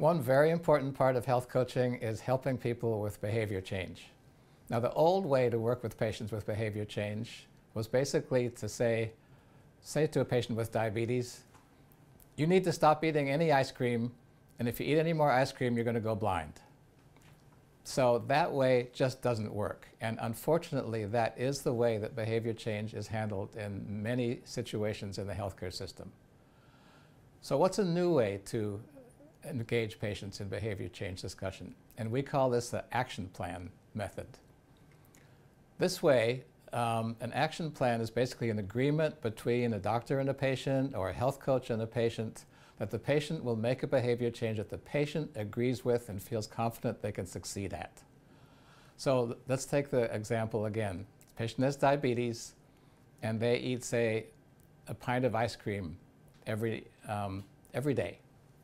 One very important part of health coaching is helping people with behavior change. Now, the old way to work with patients with behavior change was basically to say to a patient with diabetes, you need to stop eating any ice cream, and if you eat any more ice cream, you're going to go blind. So that way just doesn't work. And unfortunately, that is the way that behavior change is handled in many situations in the healthcare system. So what's a new way to engage patients in behavior change discussion? And we call this the action plan method. This way, an action plan is basically an agreement between a doctor and a patient, or a health coach and a patient, that the patient will make a behavior change that the patient agrees with and feels confident they can succeed at. So let's take the example again. The patient has diabetes, and they eat, say, a pint of ice cream every day.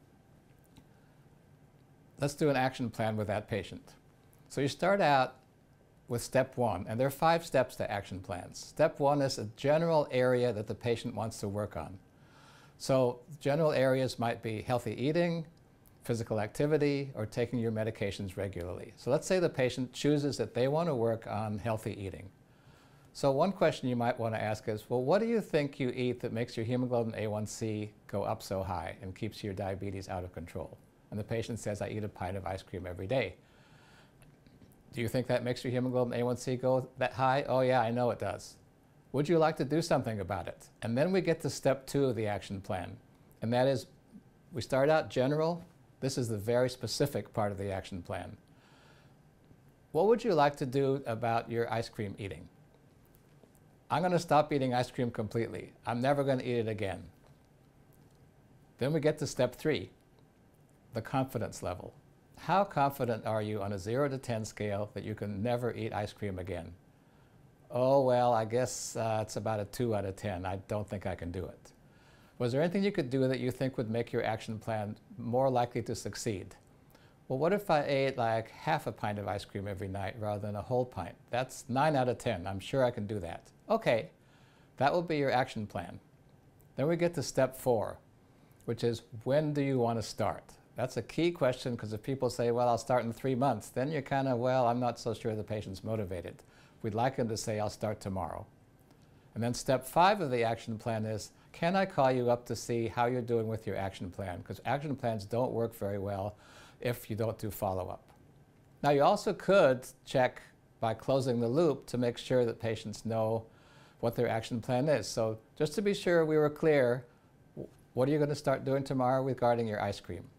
Let's do an action plan with that patient. So you start out with step 1, and there are 5 steps to action plans. Step 1 is a general area that the patient wants to work on. So general areas might be healthy eating, physical activity, or taking your medications regularly. So let's say the patient chooses that they want to work on healthy eating. So one question you might want to ask is, well, what do you think you eat that makes your hemoglobin A1c go up so high and keeps your diabetes out of control? And the patient says, I eat a pint of ice cream every day. Do you think that makes your hemoglobin A1c go that high? Oh yeah, I know it does. Would you like to do something about it? And then we get to step 2 of the action plan. And that is, we start out general. This is the very specific part of the action plan. What would you like to do about your ice cream eating? I'm going to stop eating ice cream completely. I'm never going to eat it again. Then we get to step 3, the confidence level. How confident are you on a 0 to 10 scale that you can never eat ice cream again? Oh, well, I guess it's about a 2 out of 10. I don't think I can do it. Was there anything you could do that you think would make your action plan more likely to succeed? Well, what if I ate like half a pint of ice cream every night rather than a whole pint? That's 9 out of 10. I'm sure I can do that. Okay, that will be your action plan. Then we get to step 4, which is, when do you want to start? That's a key question, because if people say, well, I'll start in 3 months, then you're kind of, well, I'm not so sure the patient's motivated. We'd like them to say, I'll start tomorrow. And then step 5 of the action plan is, can I call you up to see how you're doing with your action plan? Because action plans don't work very well if you don't do follow-up. Now, you also could check by closing the loop to make sure that patients know what their action plan is. So just to be sure we were clear, what are you going to start doing tomorrow regarding your ice cream?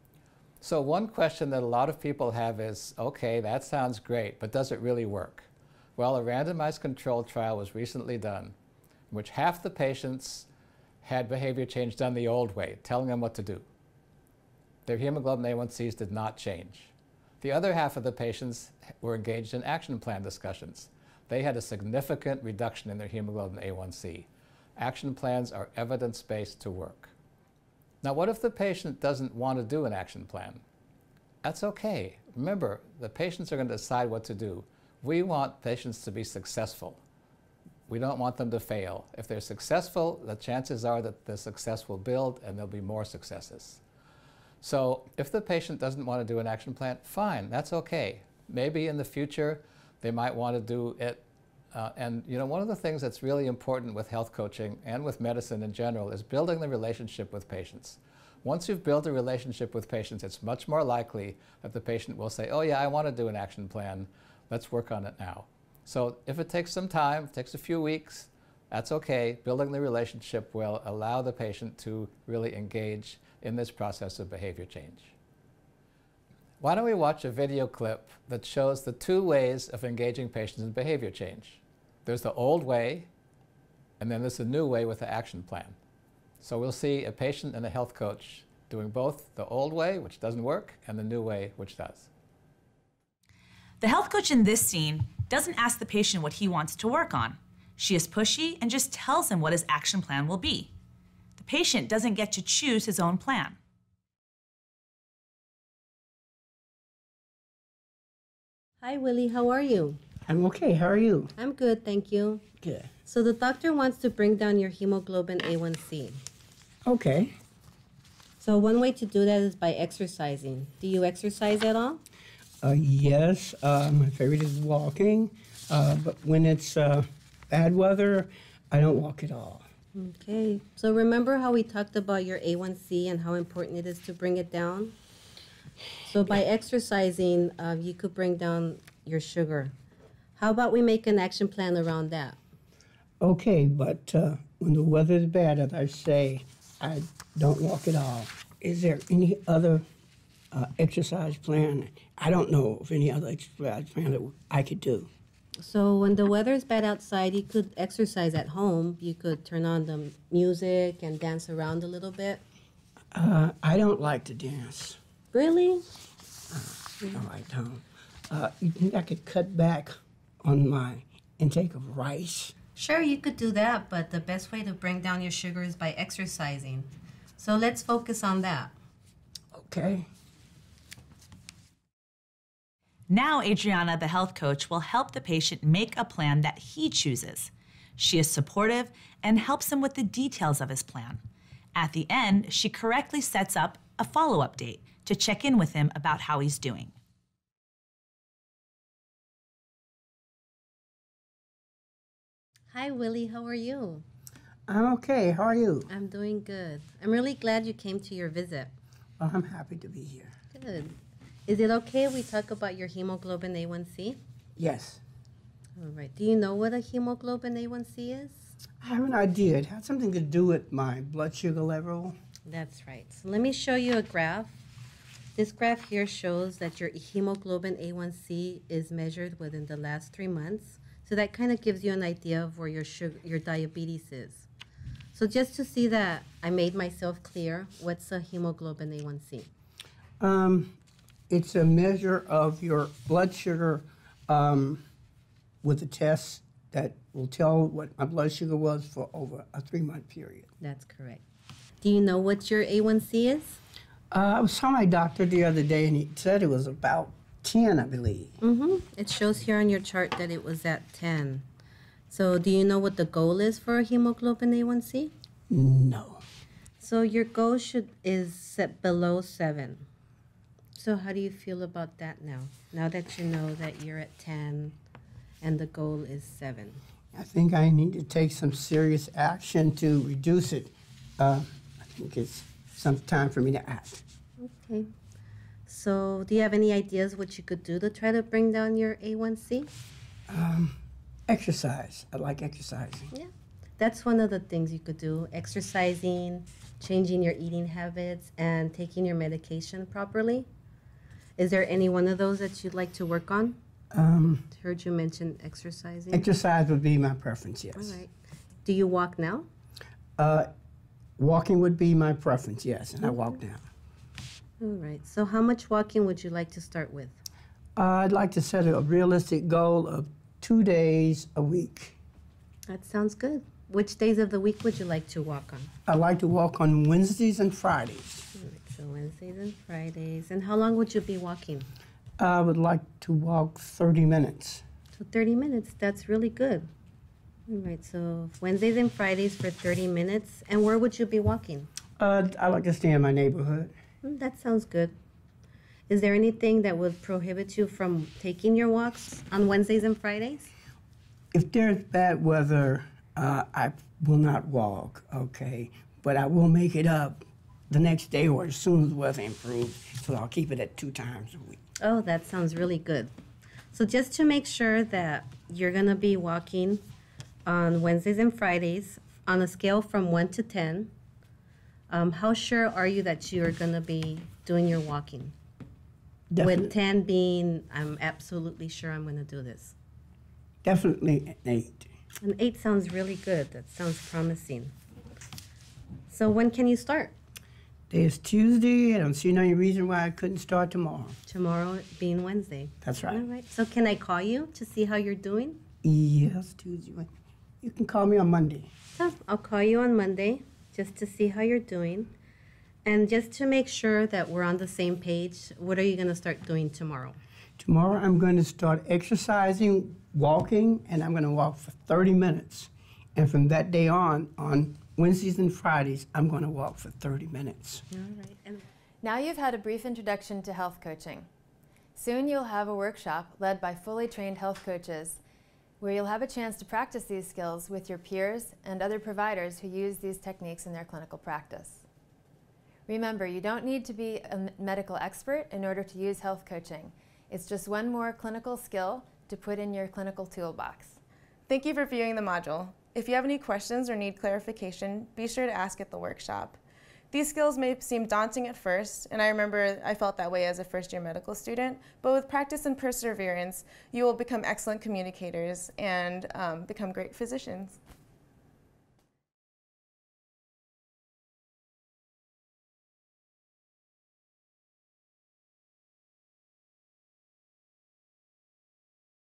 So one question that a lot of people have is, okay, that sounds great, but does it really work? Well, a randomized controlled trial was recently done, in which half the patients had behavior change done the old way, telling them what to do. Their hemoglobin A1Cs did not change. The other half of the patients were engaged in action plan discussions. They had a significant reduction in their hemoglobin A1c. Action plans are evidence-based to work. Now, what if the patient doesn't want to do an action plan? That's okay. Remember, the patients are going to decide what to do. We want patients to be successful. We don't want them to fail. If they're successful, the chances are that the success will build and there'll be more successes. So if the patient doesn't want to do an action plan, fine, that's okay. Maybe in the future they might want to do it. And you know, one of the things that's really important with health coaching and with medicine in general is building the relationship with patients. Once you've built a relationship with patients, it's much more likely that the patient will say, oh yeah, I want to do an action plan. Let's work on it now. So if it takes some time, it takes a few weeks, that's okay. Building the relationship will allow the patient to really engage in this process of behavior change. Why don't we watch a video clip that shows the 2 ways of engaging patients in behavior change. There's the old way, and then there's a new way with the action plan. So we'll see a patient and a health coach doing both the old way, which doesn't work, and the new way, which does. The health coach in this scene doesn't ask the patient what he wants to work on. She is pushy and just tells him what his action plan will be. The patient doesn't get to choose his own plan. Hi, Willie. How are you? I'm okay. How are you? I'm good, thank you. Good. So the doctor wants to bring down your hemoglobin A1c. Okay. So one way to do that is by exercising. Do you exercise at all? Yes, my favorite is walking, but when it's bad weather, I don't walk at all. Okay. So remember how we talked about your A1C and how important it is to bring it down? So by exercising, you could bring down your sugar. How about we make an action plan around that? Okay, but when the weather is bad, as I say, I don't walk at all. Is there any other exercise plan? I don't know of any other exercise plan that I could do. So when the weather is bad outside, you could exercise at home. You could turn on the music and dance around a little bit. I don't like to dance. Really? No, I don't. You think I could cut back on my intake of rice? Sure, you could do that, but the best way to bring down your sugar is by exercising. So let's focus on that. Okay. Now, Adriana, the health coach, will help the patient make a plan that he chooses. She is supportive and helps him with the details of his plan. At the end, she correctly sets up a follow-up date to check in with him about how he's doing. Hi, Willie. How are you? I'm okay. How are you? I'm doing good. I'm really glad you came to your visit. Well, I'm happy to be here. Good. Is it okay if we talk about your hemoglobin A1c? Yes. All right. Do you know what a hemoglobin A1c is? I have an idea. It had something to do with my blood sugar level. That's right. So let me show you a graph. This graph here shows that your hemoglobin A1c is measured within the last 3 months. So that kind of gives you an idea of where your diabetes is. So just to see that I made myself clear, what's a hemoglobin A1c? It's a measure of your blood sugar with a test that will tell what my blood sugar was for over a 3-month period. That's correct. Do you know what your A1c is? I saw my doctor the other day, and he said it was about 10, I believe. Mm-hmm. It shows here on your chart that it was at 10. So do you know what the goal is for a hemoglobin A1c? No. So your goal is set below 7. So how do you feel about that now that you know that you're at 10 and the goal is 7? I think I need to take some serious action to reduce it. I think it's some time for me to act. Okay. So do you have any ideas what you could do to try to bring down your A1c? Exercise. I like exercising. Yeah. That's one of the things you could do. Exercising, changing your eating habits, and taking your medication properly. Is there any one of those that you'd like to work on? Heard you mention exercising. Exercise would be my preference, yes. All right. Do you walk now? Walking would be my preference, yes, and I walk now. All right. So how much walking would you like to start with? I'd like to set a realistic goal of 2 days a week. That sounds good. Which days of the week would you like to walk on? I like to walk on Wednesdays and Fridays. All right, so Wednesdays and Fridays. And how long would you be walking? I would like to walk 30 minutes. So 30 minutes. That's really good. All right. So Wednesdays and Fridays for 30 minutes. And where would you be walking? I like to stay in my neighborhood. That sounds good. Is there anything that would prohibit you from taking your walks on Wednesdays and Fridays? If there's bad weather, I will not walk, okay? But I will make it up the next day or as soon as the weather improves, so I'll keep it at 2 times a week. Oh, that sounds really good. So just to make sure that you're going to be walking on Wednesdays and Fridays on a scale from 1 to 10, how sure are you that you're going to be doing your walking? Definitely, With 10 being, I'm absolutely sure I'm going to do this. definitely an 8. An 8 sounds really good. That sounds promising. So when can you start? Today is Tuesday. I don't see any reason why I couldn't start tomorrow. Tomorrow being Wednesday. That's right. All right. So can I call you to see how you're doing? Yes, Tuesday. You can call me on Monday. So I'll call you on Monday just to see how you're doing. And just to make sure that we're on the same page, what are you going to start doing tomorrow? Tomorrow I'm going to start exercising, walking, and I'm going to walk for 30 minutes. And from that day on Wednesdays and Fridays, I'm going to walk for 30 minutes. All right. And Now you've had a brief introduction to health coaching. Soon you'll have a workshop led by fully trained health coaches where you'll have a chance to practice these skills with your peers and other providers who use these techniques in their clinical practice. Remember, you don't need to be a medical expert in order to use health coaching. It's just one more clinical skill to put in your clinical toolbox. Thank you for viewing the module. If you have any questions or need clarification, be sure to ask at the workshop. These skills may seem daunting at first, and I remember I felt that way as a first-year medical student, but with practice and perseverance, you will become excellent communicators and become great physicians.